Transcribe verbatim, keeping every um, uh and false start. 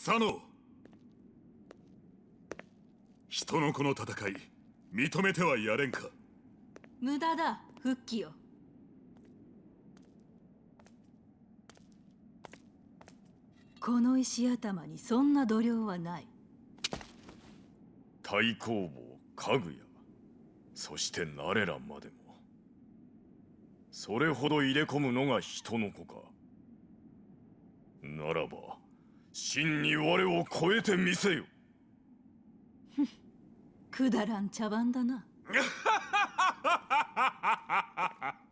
佐野、人の子の戦い認めてはやれんか。 無駄だ、復帰よ。この石頭にそんな度量はない。 太公望、かぐや、そしてナレランまでも、それほど入れ込むのが人の子か。ならば真に我を超えてみせよ。 くだらん茶番だな。